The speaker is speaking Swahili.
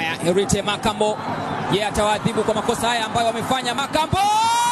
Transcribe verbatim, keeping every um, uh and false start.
Haya, Herite Makambo, yeye atawadhibu kwa makosa haya ambayo wamefanya. Makambo